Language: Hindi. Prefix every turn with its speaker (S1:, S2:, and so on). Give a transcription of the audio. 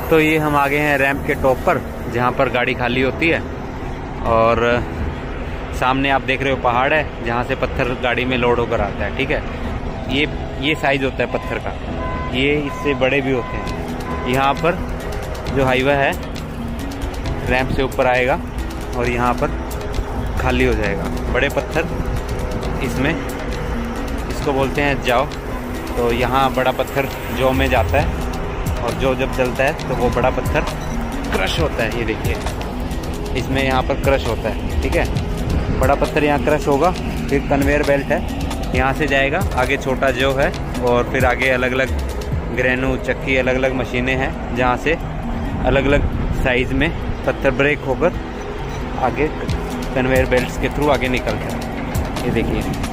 S1: तो ये हम आ गए हैं रैंप के टॉप पर, जहाँ पर गाड़ी खाली होती है। और सामने आप देख रहे हो पहाड़ है, जहाँ से पत्थर गाड़ी में लोड होकर आता है। ठीक है, ये साइज होता है पत्थर का, ये इससे बड़े भी होते हैं। यहाँ पर जो हाईवे है रैंप से ऊपर आएगा और यहाँ पर खाली हो जाएगा। बड़े पत्थर इसमें, इसको बोलते हैं जौ। तो यहाँ बड़ा पत्थर जौ में जाता है और जौ जब चलता है तो वो बड़ा पत्थर क्रश होता है। ये देखिए, इसमें यहाँ पर क्रश होता है। ठीक है, बड़ा पत्थर यहाँ क्रश होगा, फिर कन्वेयर बेल्ट है, यहाँ से जाएगा आगे छोटा जौ है, और फिर आगे अलग अलग ग्रेनू चक्की अलग अलग मशीनें हैं, जहाँ से अलग अलग साइज़ में पत्थर ब्रेक होकर आगे कन्वेयर बेल्ट्स के थ्रू आगे निकलता है। ये देखिए।